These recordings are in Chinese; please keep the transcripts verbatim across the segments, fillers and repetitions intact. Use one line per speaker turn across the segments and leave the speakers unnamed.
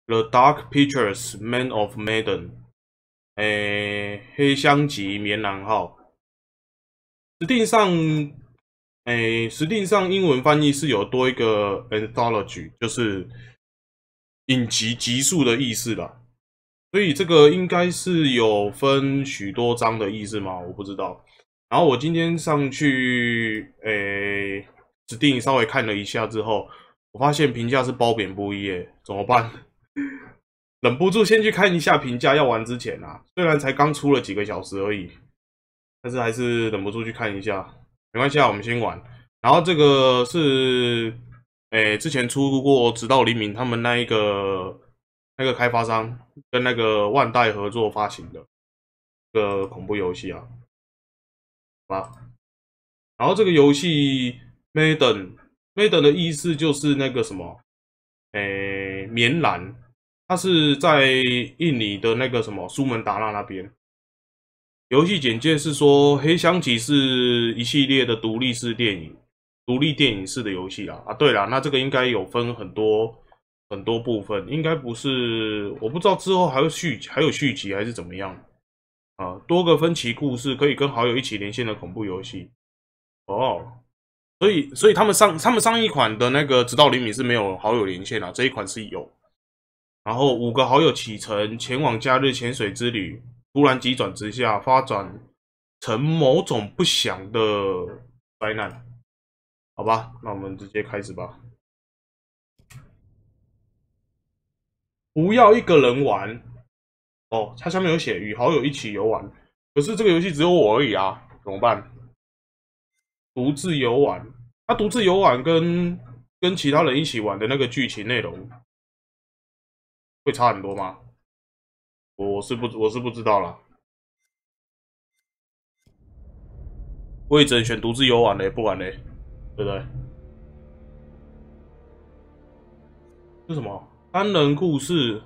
The Dark Pictures Man of Medan， 诶，黑箱级棉狼号。实际上，诶，实际上英文翻译是有多一个 anthology， 就是影集集数的意思啦。所以这个应该是有分许多章的意思吗？我不知道。然后我今天上去诶 Steam 稍微看了一下之后，我发现评价是褒贬不一耶，怎么办？忍不住先去看一下评价，要玩之前啊，虽然才刚出了几个小时而已，但是还是忍不住去看一下。没关系啊，我们先玩。然后这个是，诶，之前出过《直到黎明》他们那一个那个开发商跟那个万代合作发行的一个恐怖游戏啊，好吧。然后这个游戏 Maiden Maiden 的意思就是那个什么，诶，棉兰。它是在印尼的那个什么苏门答腊那边。游戏简介是说，《黑箱集》是一系列的独立式电影、独立电影式的游戏啦。啊，对啦，那这个应该有分很多很多部分，应该不是，我不知道之后还有续还有续集还是怎么样啊？多个分歧故事，可以跟好友一起连线的恐怖游戏。哦，所以所以他们上他们上一款的那个《直到黎明》是没有好友连线啊，这一款是有。然后五个好友启程前往假日潜水之旅，突然急转直下，发展成某种不祥的灾难。好吧，那我们直接开始吧。不要一个人玩哦，它下面有写与好友一起游玩，可是这个游戏只有我而已啊，怎么办？独自游玩，他、啊、独自游玩跟跟其他人一起玩的那个剧情内容会差很多吗？我是不我是不知道啦。我也只能选独自游玩嘞，不玩嘞，对不对？是什么？单人故事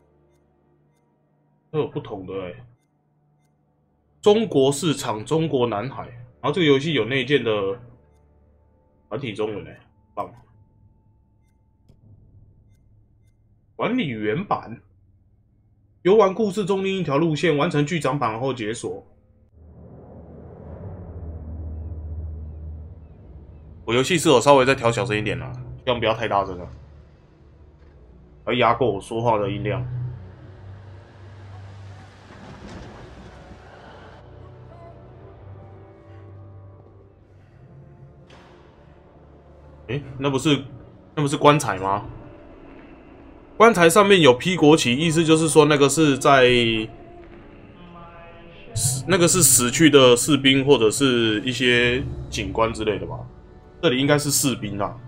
都有不同的哎。中国市场，中国南海。然后这个游戏有内建的繁体中文哎，棒！管理员版，游玩故事中另一条路线，完成剧场版后解锁。我游戏是有稍微再调小声一点啦，希望不要太大声了，要压过我说话的音量。诶，那不是那不是棺材吗？棺材上面有披国旗，意思就是说那个是在那个是死去的士兵或者是一些警官之类的吧？这里应该是士兵啊。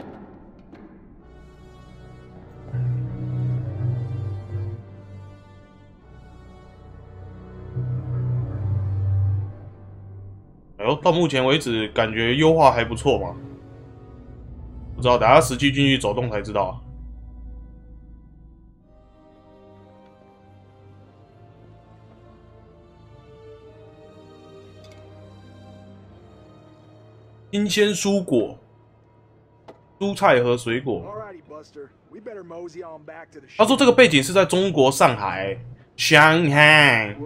哎呦，到目前为止感觉优化还不错嘛，不知道等下实际进去走动才知道。新鲜蔬果、蔬菜和水果。他说这个背景是在中国上海，上海。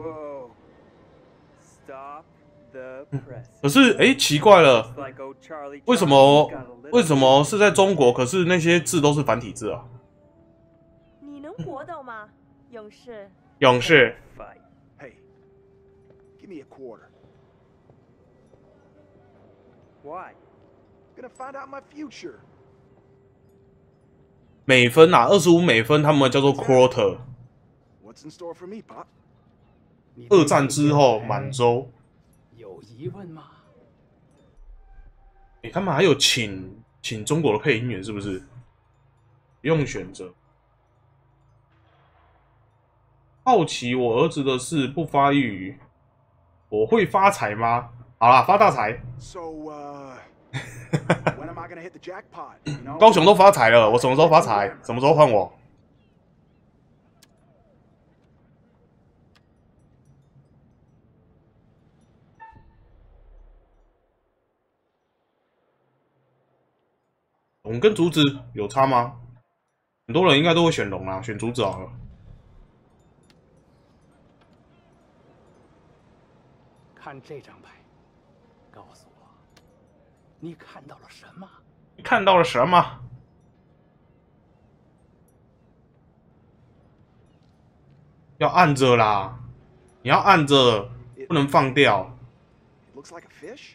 可是，哎，奇怪了，为什么为什么是在中国？可是那些字都是繁体字啊？
你能活到吗，勇士？
勇士。
Hey, give me a quarter. Why? Gonna find out my future.
美分啊，二十五美分，他们叫做 quarter。
What's in store for me, Pop?
二战之后，满洲。
有疑问吗？
哎，他们还有请请中国的配音员，是不是？不用选择。好奇我儿子的事，不发一语。我会发财吗？好啦，发大财。
So, uh, when am I gonna hit the jackpot? You know?
高雄都发财了，我什么时候发财？什么时候换我？龙跟竹子有差吗？ 很多人应该都会选龙啊，选竹子好了。
看这张牌，告诉我，你看到了什么？
你看到了什么？要按着啦，你要按着，不能放掉。
It looks like a fish.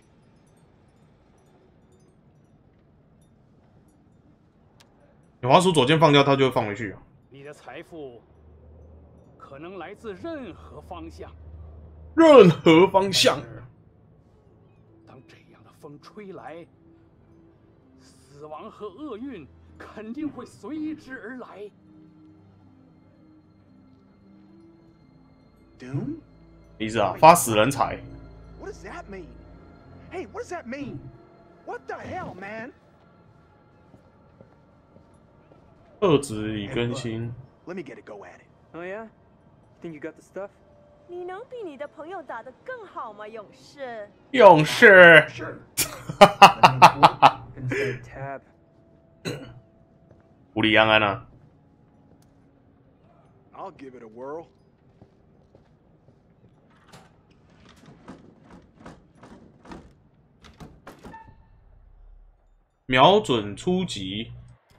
你滑鼠左键放掉，它就会放回去啊。
你的财富可能来自任何方向，
任何方向。
当这样的风吹来，死亡和厄运肯定会随之而来。
Doom?
意思啊，发死人财。
What does that mean? Hey, what does that mean? What the hell, man?
二指已更新。
Let me get a go at it.
Oh yeah? Think you got the stuff?
你能比你的朋友打得更好吗，勇士？
勇士。
Sure.
Gonna say tab.
乌里安安啊。
I'll give it a whirl.
瞄准出击。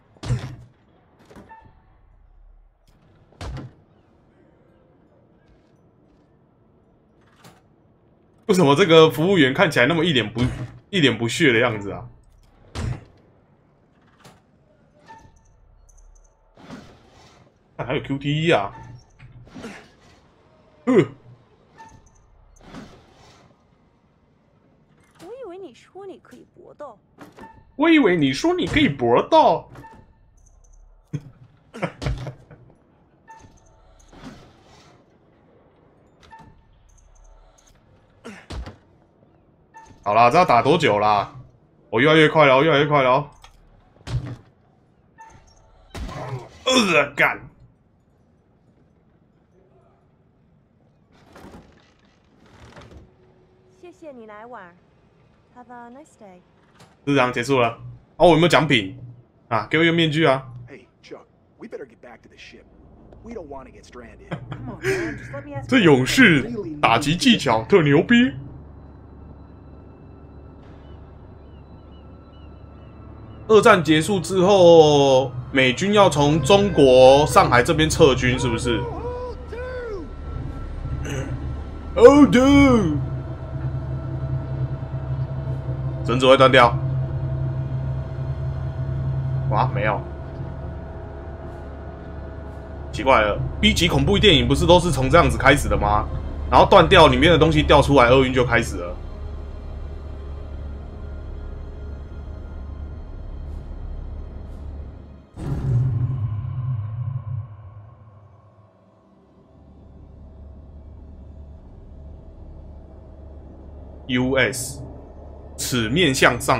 为什么这个服务员看起来那么一脸不一脸不屑的样子啊？看还有 Q T E 啊！呃，
我以为你说你可以搏斗。
我以为你说你可以搏斗。好啦，这要打多久啦？我越来越快了，越来越快了。呃，干！
谢谢你来玩 ，Have a nice day。
就这样结束了。哦，我有没有奖品啊？给我一个面具啊！
Hey, Chuck, we better get back to the ship. We don't want to get stranded.
Come on, man, just let me ask.
这勇士打击技巧特牛逼。二战结束之后，美军要从中国上海这边撤军，是不是 ？Oh no！ 绳子会断掉。哇，没有。奇怪了 ，B 级恐怖电影不是都是从这样子开始的吗？然后断掉里面的东西掉出来，厄运就开始了。U S 此面向上，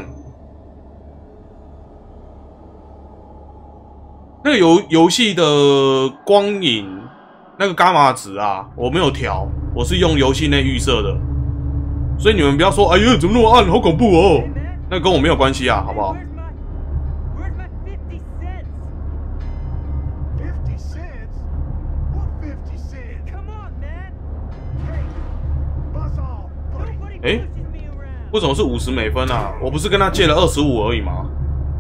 那个游游戏的光影那个伽马值啊，我没有调，我是用游戏内预设的，所以你们不要说，哎呀，怎么那么暗，好恐怖哦，那跟我没有关系啊，好不好？
Where's my fifty cents?
Fifty cents? What fifty cents?
Come on, man.
Hey, buzz off, buddy.
Nobody
哎
pushes me around.
为什么是五十美分啊？我不是跟他借了二十五而已吗？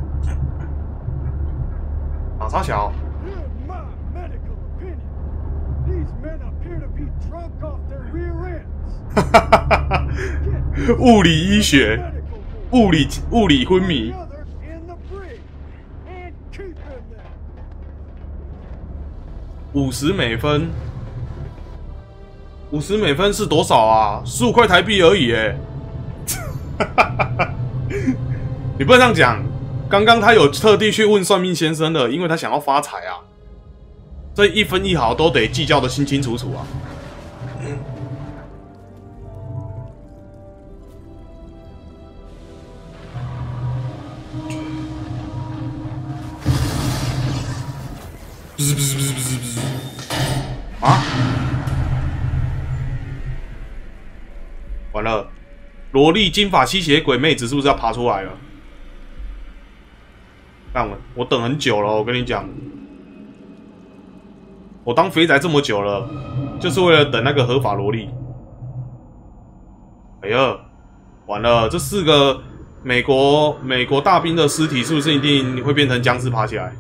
啊，差小。
In my medical opinion, these men appear to be drunk off their rear ends.
物理医学，
Medical move.
物理物理昏迷
The。other in the brig. And keep him there.
五十美分，五十美分是多少啊？十五块台币而已，哎。你不能这样讲。刚刚他有特地去问算命先生的，因为他想要发财啊。这一分一毫都得计较的清清楚楚啊。不是不是不是不是不是啊！完了，萝莉金发吸血鬼妹子是不是要爬出来了？看我，我等很久了，我跟你讲， 我当肥宅这么久了，就是为了等那个合法萝莉。哎呀，完了，这四个美国美国大兵的尸体是不是一定会变成僵尸爬起来？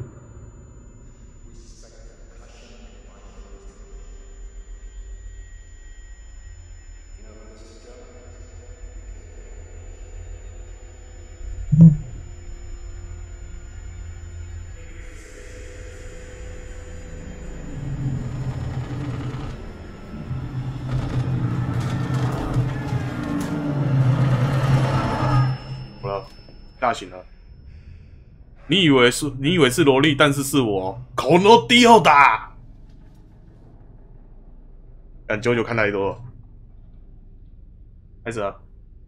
大醒了，你以为是你以为是萝莉，但是是我口诺迪奥的。干九九看太多了，开始了。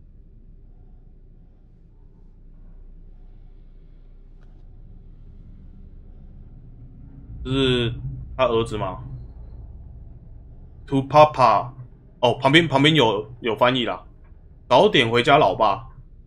这是他儿子吗 ？To Papa， 哦，旁边旁边有有翻译啦。早点回家，老爸。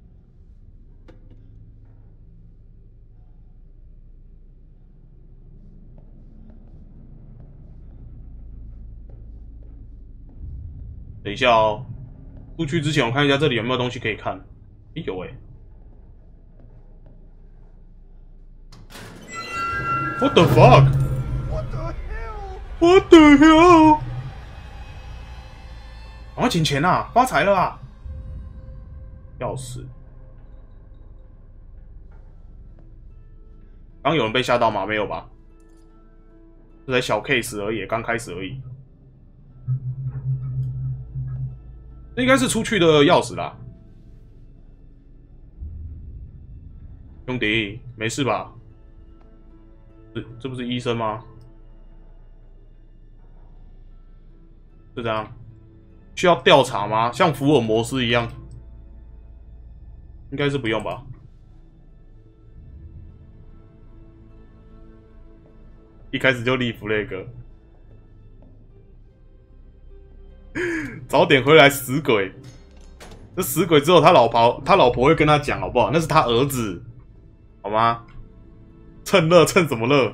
等一下哦，出去之前我看一下这里有没有东西可以看。诶，有诶。What the fuck?
What the hell?
What the hell? 赶快捡钱啊！发财了啊！钥匙。刚有人被吓到吗？没有吧？这才小 case 而已，刚开始而已。这应该是出去的钥匙啦，兄弟，没事吧？这这不是医生吗？是这样？需要调查吗？像福尔摩斯一样？应该是不用吧？一开始就立 flag。早点回来，死鬼！这死鬼之后，他老婆他老婆会跟他讲，好不好？那是他儿子，好吗？趁热趁什么热？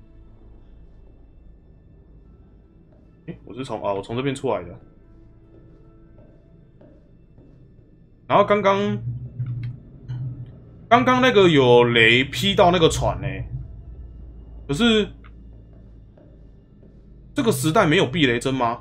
哎、欸，我是从啊，我从这边出来的。然后刚刚刚刚那个有雷劈到那个船呢、欸，可是这个时代没有避雷针吗？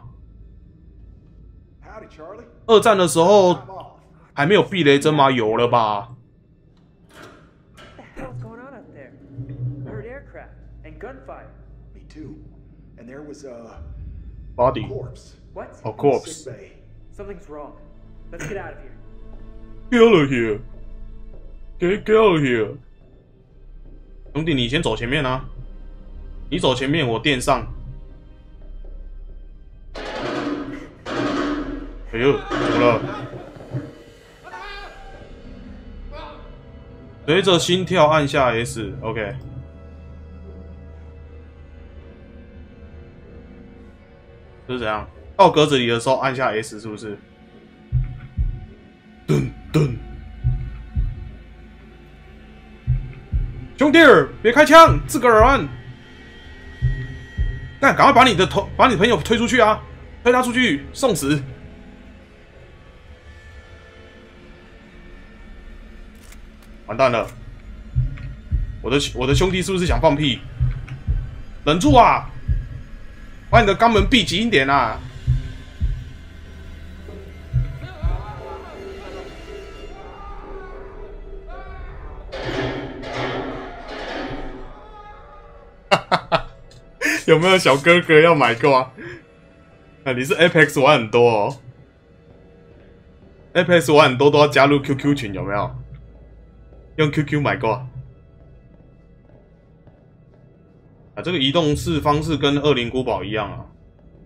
二战的时候还没有避雷针吗？有了吧
What the hell's going on out there? I heard aircraft and gunfire.
Me too. And there was a
body
corpse.
What?
a corpse.
Sick bay.
Something's wrong. Let's get out of here.
Get out of here. Get get out of here. 兄弟，你先走前面啊！你走前面，我垫上。哎呦，怎么了？随着心跳按下 S，OK。这是怎样？到格子里的时候按下 S 是不是？噔噔。兄弟儿，别开枪，自个儿按。干，赶快把你的头，把你朋友推出去啊！推他出去，送死！完蛋了！我的我的兄弟是不是想放屁？忍住啊！把你的肛门闭紧一点啊！哈哈哈！有没有小哥哥要买过啊？啊，你是 Apex 玩很多哦 ，Apex 玩很多都要加入 Q Q 群，有没有？用 Q Q 买过啊？啊，这个移动式方式跟恶灵古堡一样啊。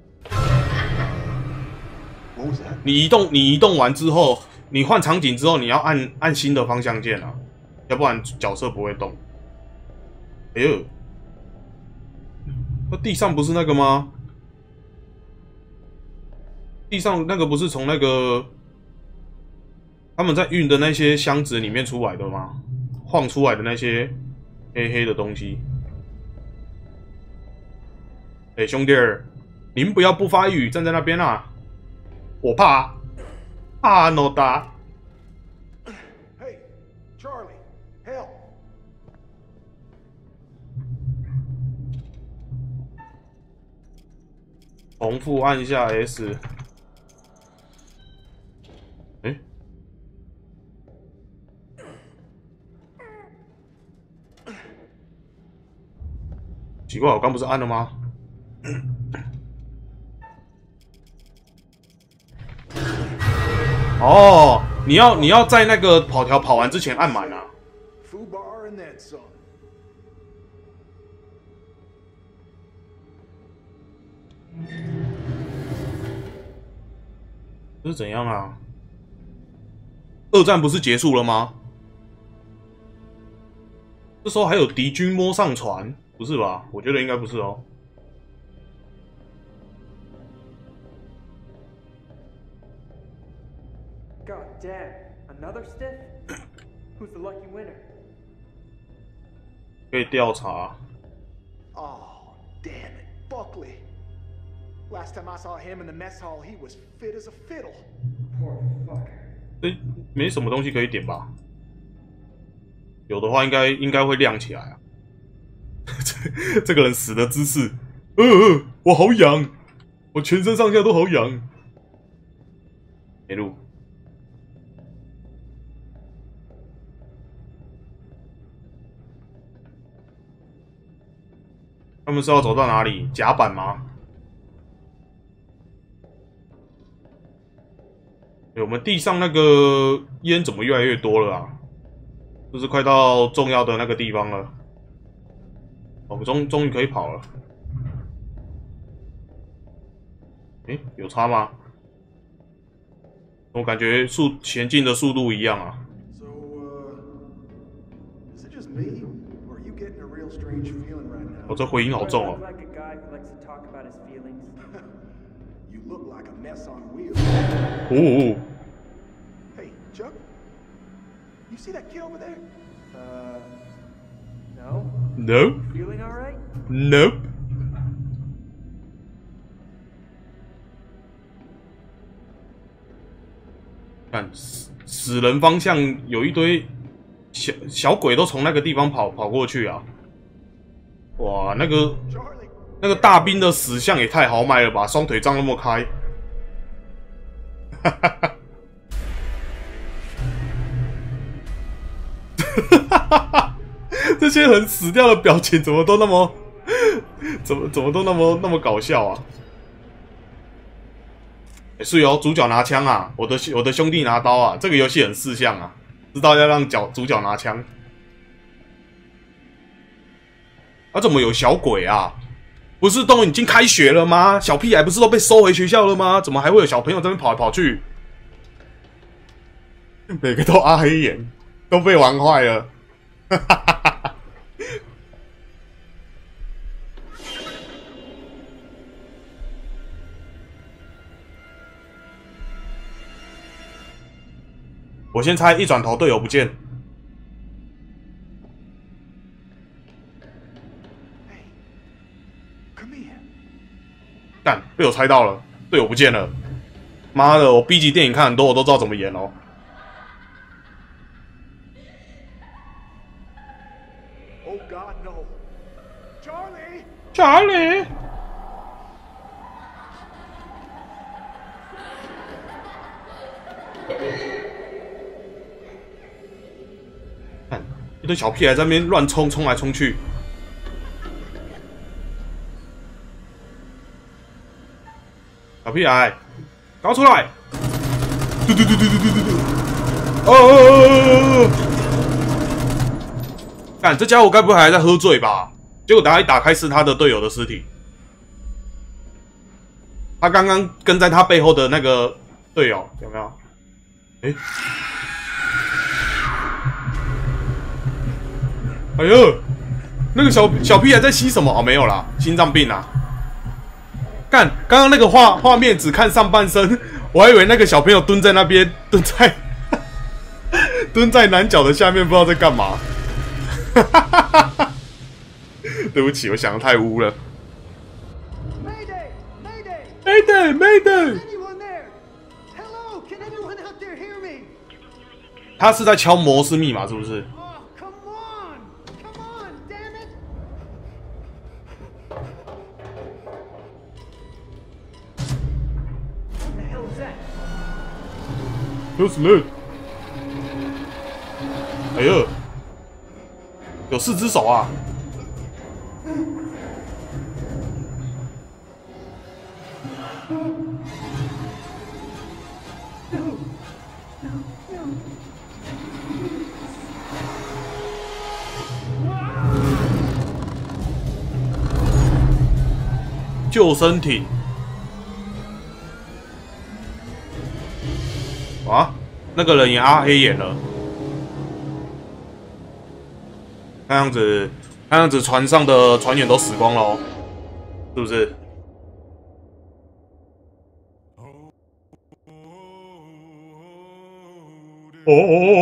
你移动，你移动完之后，你换场景之后，你要按按新的方向键啊，要不然角色不会动。哎呦，那地上不是那个吗？地上那个不是从那个他们在运的那些箱子里面出来的吗？晃出来的那些黑黑的东西。 哎、欸，兄弟儿，您不要不发一语站在那边啊！我怕，怕诺达。
Hey, Charlie, help!
重复按下 S。哎、欸。 奇怪，我刚不是按了吗？哦，你要你要在那个跑条跑完之前按满啊。
Fubar and then some.
这是怎样啊？二战不是结束了吗？这时候还有敌军摸上船，不是吧？我觉得应该不是哦。
God damn, another stiff? Who's the lucky winner?
可以调查。
Oh, damn it, Buckley. Last time I saw him in the mess hall, he was fit as a fiddle.
Poor fucker.
这没什么东西可以点吧？有的话应该应该会亮起来啊。这这个人死的姿势，呃呃，我好痒，我全身上下都好痒。没路。 他们是要走到哪里？甲板吗？欸、我们地上那个烟怎么越来越多了啊？就是快到重要的那个地方了。我们终终于可以跑了。诶、欸，有差吗？我感觉速前进的速度一样啊。
So, uh, is it just me, or are you getting a real strange feeling right now?
哦，这回音好重哦。
Like a guy who likes to talk about his feelings.
You look like a mess on wheels.
哦。
Hey, Chuck, you see that kid over there?
Uh, no?
No.
Feeling alright?
Nope. 看死死人方向有一堆小小鬼都从那个地方跑跑过去啊！哇，那个
Charlie,
那个大兵的死相也太豪迈了吧，双腿张那么开。哈哈哈！哈哈哈！这些人死掉的表情怎么都那么，怎么怎么都那么那么搞笑啊！欸、是哦，主角拿枪啊，我的我的兄弟拿刀啊，这个游戏很四项啊，知道要让角主角拿枪。啊，怎么有小鬼啊？不是都已经开学了吗？小屁孩不是都被收回学校了吗？怎么还会有小朋友在那边跑来跑去？每个都阿黑眼，都被玩坏了。哈哈哈哈！我先猜，一转头队友不见。
come here.
干，被我猜到了，队友不见了。妈的，我 B 级电影看很多，我都知道怎么演哦。
Oh God, no. Charlie!
Charlie， 看一堆小屁孩在那边乱冲，冲来冲去。小屁孩，赶快出来！嘟嘟嘟嘟嘟嘟嘟嘟！哦哦哦哦！干，这家伙该不会还在喝醉吧？结果等下一打开是他的队友的尸体。他刚刚跟在他背后的那个队友有没有？哎、欸，哎呦，那个小小屁孩在吸什么？哦，没有啦，心脏病啊！干，刚刚那个画画面只看上半身，我还以为那个小朋友蹲在那边，蹲在蹲在男角的下面，不知道在干嘛。对不起，我想的太污了。 Mayday Mayday！
Hello, can anyone out there hear me?
他是在敲摩斯密码，是不是？
Oh, come on! Come on, damn it!
What the hell is that?
就是那。哎呦，有四只手啊！救生艇。啊，那个人也阿黑眼了。看样子，看样子船上的船员都死光了哦，是不是？哦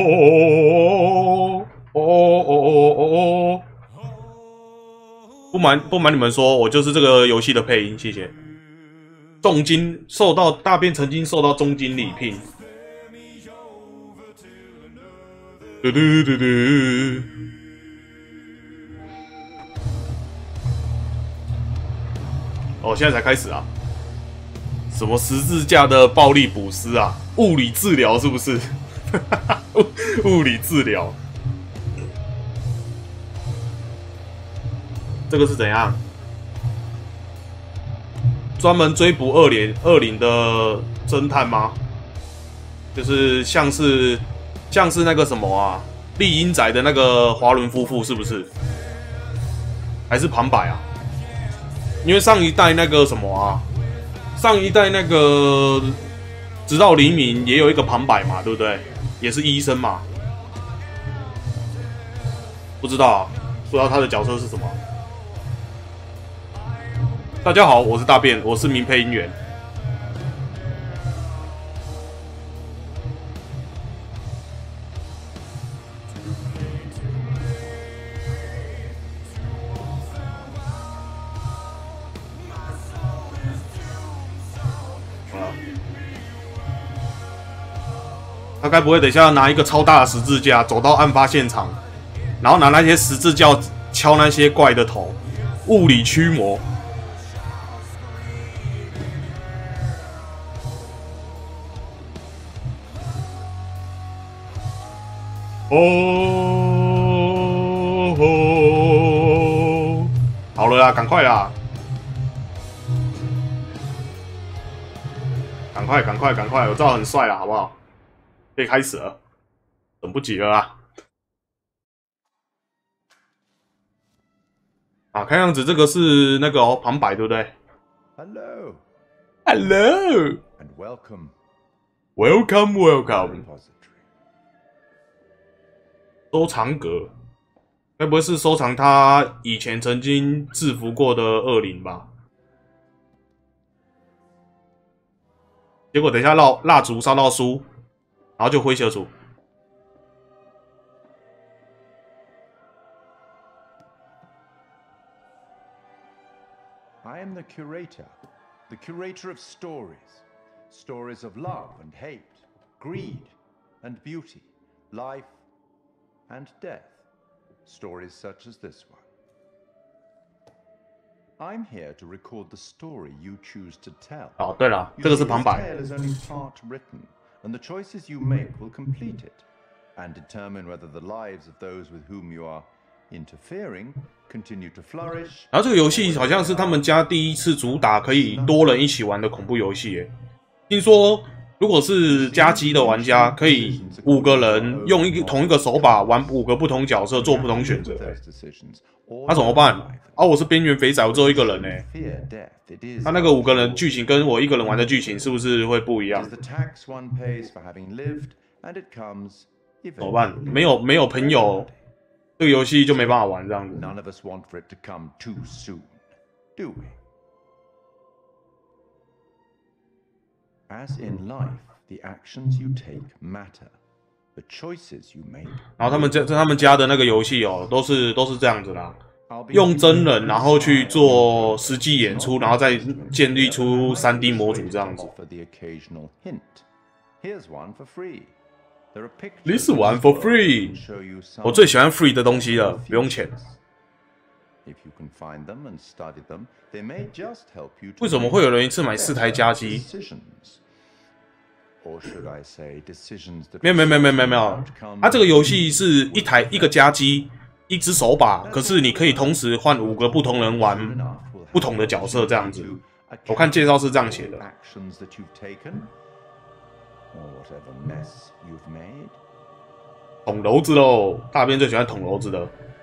哦哦哦哦哦！不瞒不瞒你们说，我就是这个游戏的配音，谢谢。重金受到大便曾经受到重金礼聘。嘟嘟嘟嘟。哦，现在才开始啊！什么十字架的暴力捕尸啊？物理治疗是不是？物理治疗。这个是怎样？专门追捕恶灵恶灵的侦探吗？就是像是像是那个什么啊，丽英宅的那个华伦夫妇是不是？还是旁白啊？因为上一代那个什么啊，上一代那个直到黎明也有一个旁白嘛，对不对？也是医生嘛。不知道啊，不知道他的角色是什么。大家好，我是大便，我是名配音员。他该不会等一下拿一个超大的十字架走到案发现场，然后拿那些十字架敲那些怪的头，物理驱魔？哦吼！好了啦，赶快啦！赶快，赶快，赶快！我知道很帅啦，好不好？可以开始了，等不及了啊！啊，看样子这个是那个哦旁白，对不对
Hello.
？Hello.
And welcome.
Welcome, welcome.
Repository.
收藏格，该不会是收藏他以前曾经制服过的恶灵吧？结果等一下蜡蜡烛烧到书，然后就灰消除。
I am the curator, the curator of stories. Stories of love and hate, greed and beauty, life and death. Stories such as this one. I'm here to record the story you choose to tell.
哦，对了，这个是旁白。
This tale is only part written, and the choices you make will complete it, and determine whether the lives of those with whom you are interfering continue to flourish.
然后这个游戏好像是他们家第一次主打可以多人一起玩的恐怖游戏耶。听说如果是加机的玩家，可以五个人用一个同一个手把玩五个不同角色，做不同选择。那、啊、怎么办？啊，我是边缘肥仔，我只有一个人呢。他那个五个人剧情跟我一个人玩的剧情是不是会不一样？怎么办？没有没有朋友，这个游戏就没办法玩这样子。
As in life, the actions you take matter. The choices you make.
然后他们家他们家的那个游戏哦，都是都是这样子啦。 用真人然后去做实际演出，然后再建立出 三 D 模组这样子。This one for free， 我最喜欢 free 的东西了，不用钱。为什么会有人一次买四台家机？没有没有没有没有没有没有，它这个游戏是一台一个家机，一只手把，可是你可以同时换五个不同人玩不同的角色这样子。我看介绍是这样写的。捅娄子喽！大边最喜欢捅娄子的。